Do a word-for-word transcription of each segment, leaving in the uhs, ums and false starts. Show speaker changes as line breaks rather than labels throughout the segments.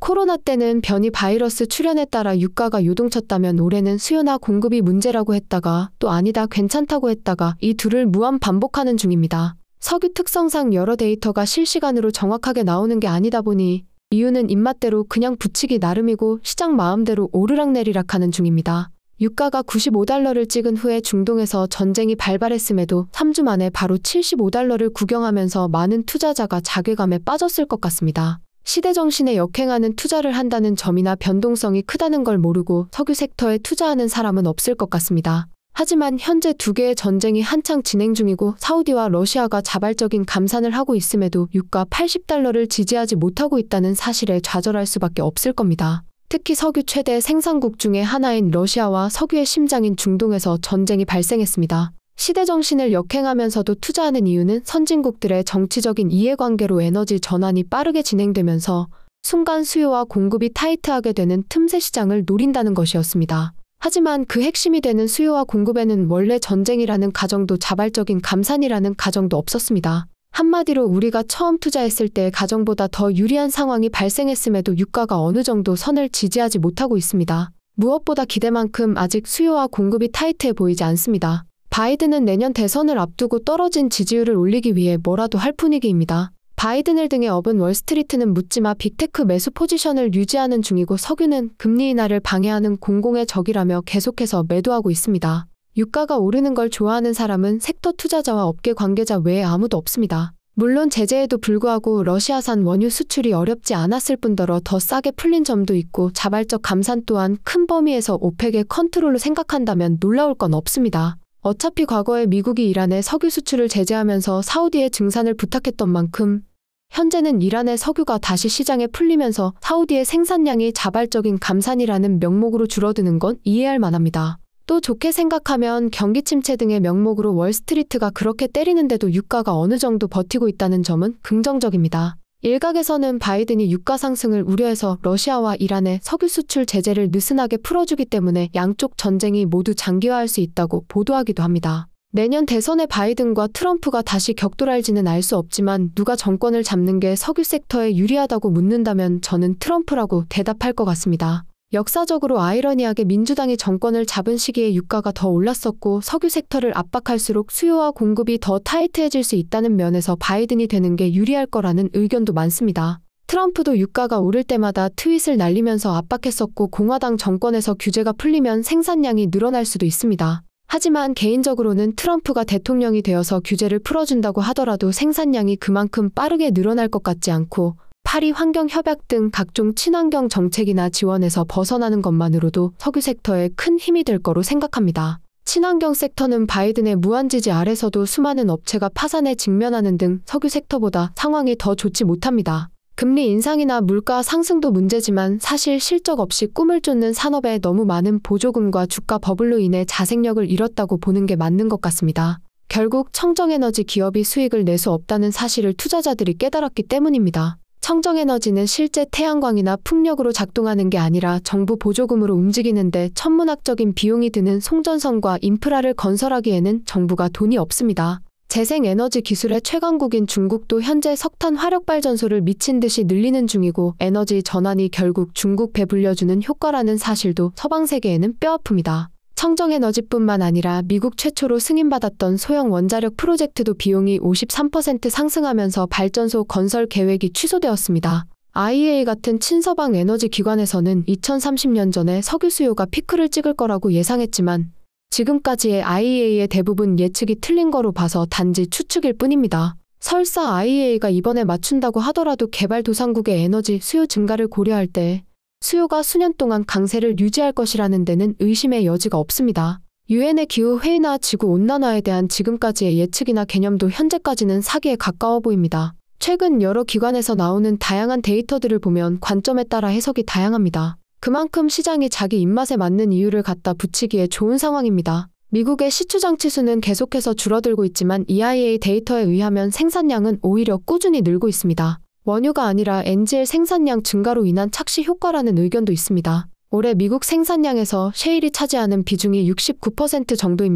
코로나 때는 변이 바이러스 출현에 따라 유가가 요동쳤다면 올해는 수요나 공급이 문제라고 했다가 또 아니다 괜찮다고 했다가 이 둘을 무한 반복하는 중입니다. 석유 특성상 여러 데이터가 실시간으로 정확하게 나오는 게 아니다 보니 이유는 입맛대로 그냥 붙이기 나름이고 시장 마음대로 오르락내리락 하는 중입니다. 유가가 구십오 달러를 찍은 후에 중동에서 전쟁이 발발했음에도 삼 주 만에 바로 칠십오 달러를 구경하면서 많은 투자자가 자괴감에 빠졌을 것 같습니다. 시대정신에 역행하는 투자를 한다는 점이나 변동성이 크다는 걸 모르고 석유 섹터에 투자하는 사람은 없을 것 같습니다. 하지만 현재 두 개의 전쟁이 한창 진행 중이고 사우디와 러시아가 자발적인 감산을 하고 있음에도 유가 팔십 달러를 지지하지 못하고 있다는 사실에 좌절할 수밖에 없을 겁니다. 특히 석유 최대 생산국 중에 하나인 러시아와 석유의 심장인 중동에서 전쟁이 발생했습니다. 시대정신을 역행하면서도 투자하는 이유는 선진국들의 정치적인 이해관계로 에너지 전환이 빠르게 진행되면서 순간 수요와 공급이 타이트하게 되는 틈새 시장을 노린다는 것이었습니다. 하지만 그 핵심이 되는 수요와 공급에는 원래 전쟁이라는 가정도 자발적인 감산이라는 가정도 없었습니다. 한마디로 우리가 처음 투자했을 때의 가정보다 더 유리한 상황이 발생했음에도 유가가 어느 정도 선을 지지하지 못하고 있습니다. 무엇보다 기대만큼 아직 수요와 공급이 타이트해 보이지 않습니다. 바이든은 내년 대선을 앞두고 떨어진 지지율을 올리기 위해 뭐라도 할 분위기입니다. 바이든을 등에 업은 월스트리트는 묻지마 빅테크 매수 포지션을 유지하는 중이고 석유는 금리 인하를 방해하는 공공의 적이라며 계속해서 매도하고 있습니다. 유가가 오르는 걸 좋아하는 사람은 섹터 투자자와 업계 관계자 외에 아무도 없습니다. 물론 제재에도 불구하고 러시아산 원유 수출이 어렵지 않았을 뿐더러 더 싸게 풀린 점도 있고 자발적 감산 또한 큰 범위에서 오펙의 컨트롤로 생각한다면 놀라울 건 없습니다. 어차피 과거에 미국이 이란의 석유 수출을 제재하면서 사우디에 증산을 부탁했던 만큼 현재는 이란의 석유가 다시 시장에 풀리면서 사우디의 생산량이 자발적인 감산이라는 명목으로 줄어드는 건 이해할 만합니다. 또 좋게 생각하면 경기 침체 등의 명목으로 월스트리트가 그렇게 때리는데도 유가가 어느 정도 버티고 있다는 점은 긍정적입니다. 일각에서는 바이든이 유가 상승을 우려해서 러시아와 이란의 석유 수출 제재를 느슨하게 풀어주기 때문에 양쪽 전쟁이 모두 장기화할 수 있다고 보도하기도 합니다. 내년 대선에 바이든과 트럼프가 다시 격돌할지는 알 수 없지만 누가 정권을 잡는 게 석유 섹터에 유리하다고 묻는다면 저는 트럼프라고 대답할 것 같습니다. 역사적으로 아이러니하게 민주당이 정권을 잡은 시기에 유가가 더 올랐었고 석유 섹터를 압박할수록 수요와 공급이 더 타이트해질 수 있다는 면에서 바이든이 되는 게 유리할 거라는 의견도 많습니다. 트럼프도 유가가 오를 때마다 트윗을 날리면서 압박했었고 공화당 정권에서 규제가 풀리면 생산량이 늘어날 수도 있습니다. 하지만 개인적으로는 트럼프가 대통령이 되어서 규제를 풀어준다고 하더라도 생산량이 그만큼 빠르게 늘어날 것 같지 않고 파리 환경협약 등 각종 친환경 정책이나 지원에서 벗어나는 것만으로도 석유 섹터에 큰 힘이 될 거로 생각합니다. 친환경 섹터는 바이든의 무한 지지 아래서도 수많은 업체가 파산에 직면하는 등 석유 섹터보다 상황이 더 좋지 못합니다. 금리 인상이나 물가 상승도 문제지만 사실 실적 없이 꿈을 쫓는 산업에 너무 많은 보조금과 주가 버블로 인해 자생력을 잃었다고 보는 게 맞는 것 같습니다. 결국 청정에너지 기업이 수익을 낼 수 없다는 사실을 투자자들이 깨달았기 때문입니다. 청정에너지는 실제 태양광이나 풍력으로 작동하는 게 아니라 정부 보조금으로 움직이는데 천문학적인 비용이 드는 송전선과 인프라를 건설하기에는 정부가 돈이 없습니다. 재생에너지 기술의 최강국인 중국도 현재 석탄 화력발전소를 미친 듯이 늘리는 중이고 에너지 전환이 결국 중국 배 불려주는 효과라는 사실도 서방 세계에는 뼈아픕니다. 청정에너지뿐만 아니라 미국 최초로 승인받았던 소형 원자력 프로젝트도 비용이 오십삼 퍼센트 상승하면서 발전소 건설 계획이 취소되었습니다. 아이이에이 같은 친서방 에너지 기관에서는 이천삼십 년 전에 석유 수요가 피크를 찍을 거라고 예상했지만 지금까지의 아이이에이의 대부분 예측이 틀린 거로 봐서 단지 추측일 뿐입니다. 설사 아이이에이가 이번에 맞춘다고 하더라도 개발도상국의 에너지 수요 증가를 고려할 때 수요가 수년 동안 강세를 유지할 것이라는 데는 의심의 여지가 없습니다. 유엔의 기후회의나 지구온난화에 대한 지금까지의 예측이나 개념도 현재까지는 사기에 가까워 보입니다. 최근 여러 기관에서 나오는 다양한 데이터들을 보면 관점에 따라 해석이 다양합니다. 그만큼 시장이 자기 입맛에 맞는 이유를 갖다 붙이기에 좋은 상황입니다. 미국의 시추장 치수는 계속해서 줄어들고 있지만 이아이이에이 데이터에 의하면 생산량은 오히려 꾸준히 늘고 있습니다. 원유가 아니라 엔지엘 생산량 증가로 인한 착시 효과라는 의견도 있습니다. 올해 미국 생산량에서 셰일이 차지하는 비중이 육십구 퍼센트 정도입니다.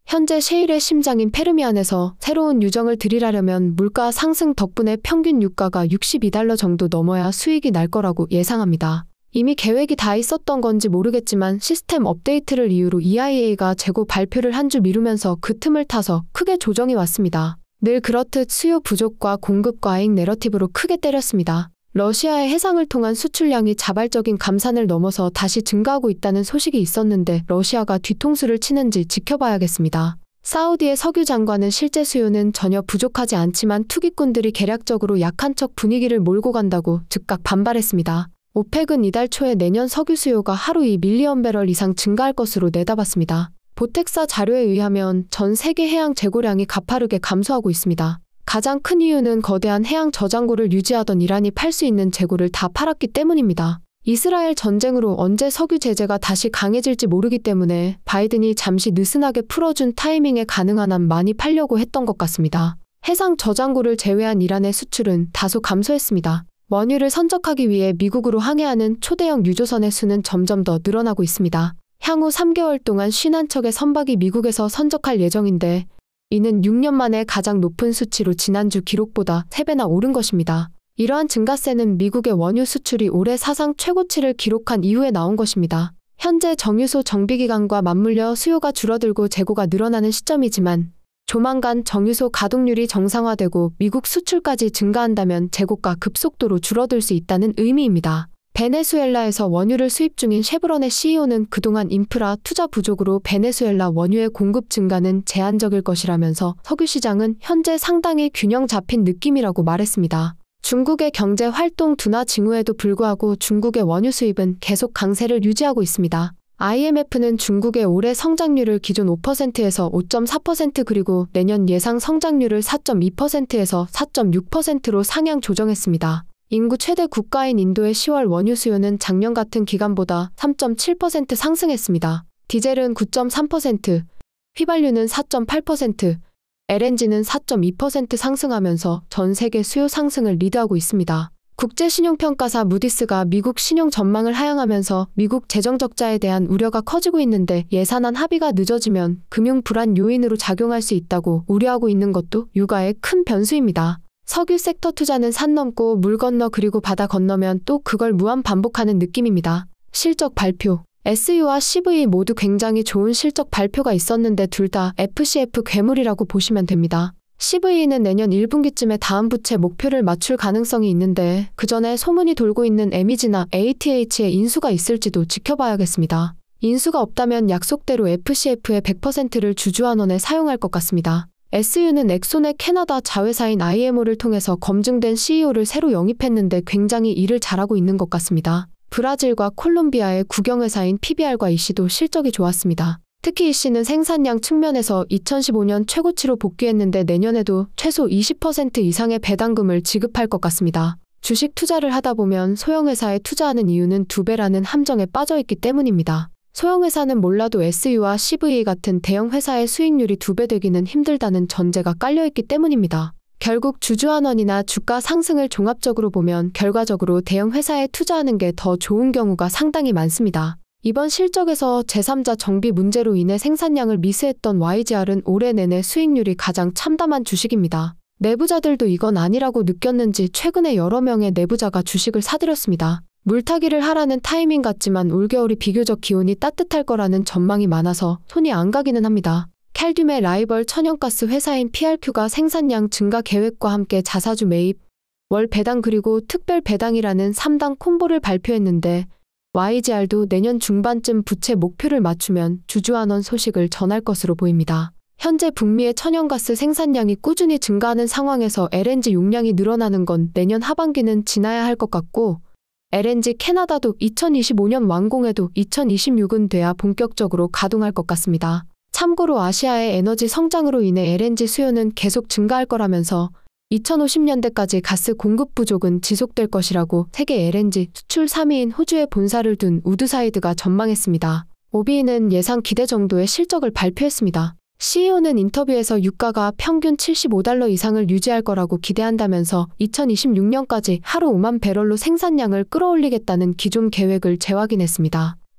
현재 셰일의 심장인 페르미안에서 새로운 유정을 들이라려면 물가 상승 덕분에 평균 유가가 육십이 달러 정도 넘어야 수익이 날 거라고 예상합니다. 이미 계획이 다 있었던 건지 모르겠지만 시스템 업데이트를 이유로 이아이에이가 재고 발표를 한 주 미루면서 그 틈을 타서 크게 조정이 왔습니다. 늘 그렇듯 수요 부족과 공급 과잉 내러티브로 크게 때렸습니다. 러시아의 해상을 통한 수출량이 자발적인 감산을 넘어서 다시 증가하고 있다는 소식이 있었는데 러시아가 뒤통수를 치는지 지켜봐야겠습니다. 사우디의 석유 장관은 실제 수요는 전혀 부족하지 않지만 투기꾼들이 계략적으로 약한 척 분위기를 몰고 간다고 즉각 반발했습니다. 오펙은 이달 초에 내년 석유 수요가 하루 이 밀리언 배럴 이상 증가할 것으로 내다봤습니다. 보텍사 자료에 의하면 전 세계 해양 재고량이 가파르게 감소하고 있습니다. 가장 큰 이유는 거대한 해양 저장고를 유지하던 이란이 팔 수 있는 재고를 다 팔았기 때문입니다. 이스라엘 전쟁으로 언제 석유 제재가 다시 강해질지 모르기 때문에 바이든이 잠시 느슨하게 풀어준 타이밍에 가능한 한 많이 팔려고 했던 것 같습니다. 해상 저장고를 제외한 이란의 수출은 다소 감소했습니다. 원유를 선적하기 위해 미국으로 항해하는 초대형 유조선의 수는 점점 더 늘어나고 있습니다. 향후 삼 개월 동안 오십일 척의 선박이 미국에서 선적할 예정인데 이는 육 년 만에 가장 높은 수치로 지난주 기록보다 세 배나 오른 것입니다. 이러한 증가세는 미국의 원유 수출이 올해 사상 최고치를 기록한 이후에 나온 것입니다. 현재 정유소 정비기간과 맞물려 수요가 줄어들고 재고가 늘어나는 시점이지만 조만간 정유소 가동률이 정상화되고 미국 수출까지 증가한다면 재고가 급속도로 줄어들 수 있다는 의미입니다. 베네수엘라에서 원유를 수입 중인 쉐브론의 씨이오는 그동안 인프라 투자 부족으로 베네수엘라 원유의 공급 증가는 제한적일 것이라면서 석유 시장은 현재 상당히 균형 잡힌 느낌이라고 말했습니다. 중국의 경제 활동 둔화 징후에도 불구하고 중국의 원유 수입은 계속 강세를 유지하고 있습니다. 아이엠에프는 중국의 올해 성장률을 기존 오 퍼센트에서 오 점 사 퍼센트 그리고 내년 예상 성장률을 사 점 이 퍼센트에서 사 점 육 퍼센트로 상향 조정했습니다. 인구 최대 국가인 인도의 시월 원유 수요는 작년 같은 기간보다 삼 점 칠 퍼센트 상승했습니다. 디젤은 구 점 삼 퍼센트, 휘발유는 사 점 팔 퍼센트, 엘엔지는 사 점 이 퍼센트 상승하면서 전 세계 수요 상승을 리드하고 있습니다. 국제신용평가사 무디스가 미국 신용 전망을 하향하면서 미국 재정적자에 대한 우려가 커지고 있는데 예산안 합의가 늦어지면 금융 불안 요인으로 작용할 수 있다고 우려하고 있는 것도 유가의 큰 변수입니다. 석유 섹터 투자는 산 넘고 물 건너 그리고 바다 건너면 또 그걸 무한 반복하는 느낌입니다. 실적 발표. 에스유와 씨브이 모두 굉장히 좋은 실적 발표가 있었는데 둘 다 에프씨에프 괴물이라고 보시면 됩니다. 씨브이는 내년 일 분기쯤에 다음 부채 목표를 맞출 가능성이 있는데 그 전에 소문이 돌고 있는 에미지나 에이티에이치의 인수가 있을지도 지켜봐야겠습니다. 인수가 없다면 약속대로 에프씨에프의 백 퍼센트를 주주환원에 사용할 것 같습니다. 에스유는 엑손의 캐나다 자회사인 아이엠오를 통해서 검증된 씨이오를 새로 영입했는데 굉장히 일을 잘하고 있는 것 같습니다. 브라질과 콜롬비아의 국영회사인 피비알과 이씨도 실적이 좋았습니다. 특히 이씨는 생산량 측면에서 이천십오 년 최고치로 복귀했는데 내년에도 최소 이십 퍼센트 이상의 배당금을 지급할 것 같습니다. 주식 투자를 하다 보면 소형회사에 투자하는 이유는 두 배라는 함정에 빠져있기 때문입니다. 소형회사는 몰라도 에스유와 씨브이 같은 대형회사의 수익률이 두 배 되기는 힘들다는 전제가 깔려있기 때문입니다. 결국 주주환원이나 주가 상승을 종합적으로 보면 결과적으로 대형회사에 투자하는 게 더 좋은 경우가 상당히 많습니다. 이번 실적에서 제삼자 정비 문제로 인해 생산량을 미스했던 와이지알은 올해 내내 수익률이 가장 참담한 주식입니다. 내부자들도 이건 아니라고 느꼈는지 최근에 여러 명의 내부자가 주식을 사들였습니다. 물타기를 하라는 타이밍 같지만 올겨울이 비교적 기온이 따뜻할 거라는 전망이 많아서 손이 안 가기는 합니다. 캘듐의 라이벌 천연가스 회사인 피알큐가 생산량 증가 계획과 함께 자사주 매입, 월 배당 그리고 특별 배당이라는 삼 당 콤보를 발표했는데 와이지알도 내년 중반쯤 부채 목표를 맞추면 주주환원 소식을 전할 것으로 보입니다. 현재 북미의 천연가스 생산량이 꾸준히 증가하는 상황에서 엘엔지 용량이 늘어나는 건 내년 하반기는 지나야 할 것 같고 엘엔지 캐나다도 이천이십오 년 완공해도 이천이십육은 돼야 본격적으로 가동할 것 같습니다. 참고로 아시아의 에너지 성장으로 인해 엘엔지 수요는 계속 증가할 거라면서 이천오십 년대까지 가스 공급 부족은 지속될 것이라고 세계 엘엔지 수출 삼 위인 호주에 본사를 둔 우드사이드가 전망했습니다. 오비는 예상 기대 정도의 실적을 발표했습니다. 씨이오는 인터뷰에서 유가가 평균 칠십오 달러 이상을 유지할 거라고 기대한다면서 이천이십육 년까지 하루 오만 배럴로 생산량을 끌어올리겠다는 기존 계획을 재확인했습니다.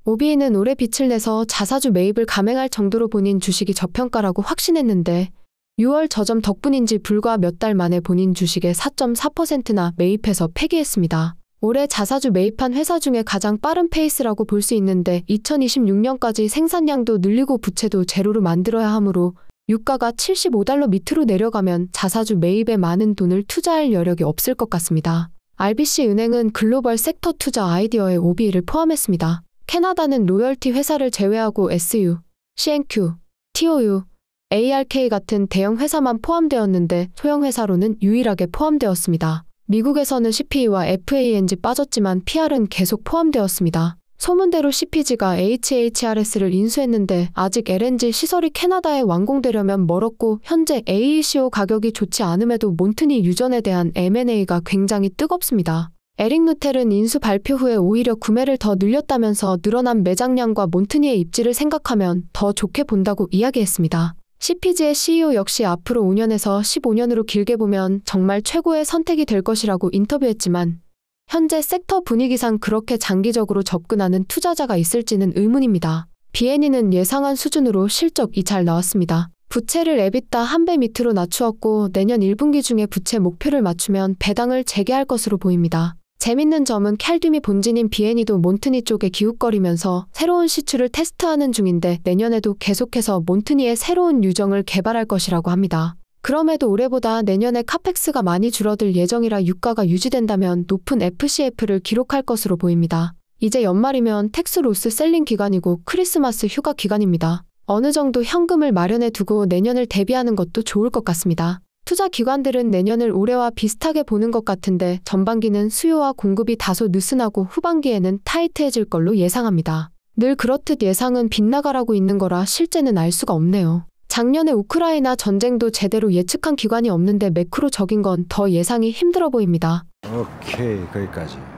오비이는 올해 빛을 내서 자사주 매입을 감행할 정도로 본인 주식이 저평가라고 확신했는데 유월 저점 덕분인지 불과 몇 달 만에 본인 주식의 사 점 사 퍼센트나 매입해서 폐기했습니다. 올해 자사주 매입한 회사 중에 가장 빠른 페이스라고 볼 수 있는데 이천이십육 년까지 생산량도 늘리고 부채도 제로로 만들어야 하므로 유가가 칠십오 달러 밑으로 내려가면 자사주 매입에 많은 돈을 투자할 여력이 없을 것 같습니다. 알비씨 은행은 글로벌 섹터 투자 아이디어에 오비이를 포함했습니다. 캐나다는 로열티 회사를 제외하고 에스유, 씨엔큐, 티오유, 에이알케이 같은 대형 회사만 포함되었는데 소형 회사로는 유일하게 포함되었습니다. 미국에서는 씨피이와 에프에이엔지 빠졌지만 피알은 계속 포함되었습니다. 소문대로 씨피지가 에이치에이치알에스를 인수했는데 아직 엘엔지 시설이 캐나다에 완공되려면 멀었고 현재 에이이씨오 가격이 좋지 않음에도 몬트니 유전에 대한 엠앤에이가 굉장히 뜨겁습니다. 에릭 누텔은 인수 발표 후에 오히려 구매를 더 늘렸다면서 늘어난 매장량과 몬트니의 입지를 생각하면 더 좋게 본다고 이야기했습니다. 씨피지의 씨이오 역시 앞으로 오 년에서 십오 년으로 길게 보면 정말 최고의 선택이 될 것이라고 인터뷰했지만 현재 섹터 분위기상 그렇게 장기적으로 접근하는 투자자가 있을지는 의문입니다. 비애니는 예상한 수준으로 실적이 잘 나왔습니다. 부채를 에비타 한 배 밑으로 낮추었고 내년 일 분기 중에 부채 목표를 맞추면 배당을 재개할 것으로 보입니다. 재밌는 점은 캘듐이 본진인 비애니도 몬트니 쪽에 기웃거리면서 새로운 시추를 테스트하는 중인데 내년에도 계속해서 몬트니의 새로운 유정을 개발할 것이라고 합니다. 그럼에도 올해보다 내년에 카펙스가 많이 줄어들 예정이라 유가가 유지된다면 높은 에프씨에프를 기록할 것으로 보입니다. 이제 연말이면 텍스 로스 셀링 기간이고 크리스마스 휴가 기간입니다. 어느 정도 현금을 마련해 두고 내년을 대비하는 것도 좋을 것 같습니다. 투자 기관들은 내년을 올해와 비슷하게 보는 것 같은데 전반기는 수요와 공급이 다소 느슨하고 후반기에는 타이트해질 걸로 예상합니다. 늘 그렇듯 예상은 빗나가라고 있는 거라 실제는 알 수가 없네요. 작년에 우크라이나 전쟁도 제대로 예측한 기관이 없는데 매크로적인 건 더 예상이 힘들어 보입니다.
오케이, 거기까지.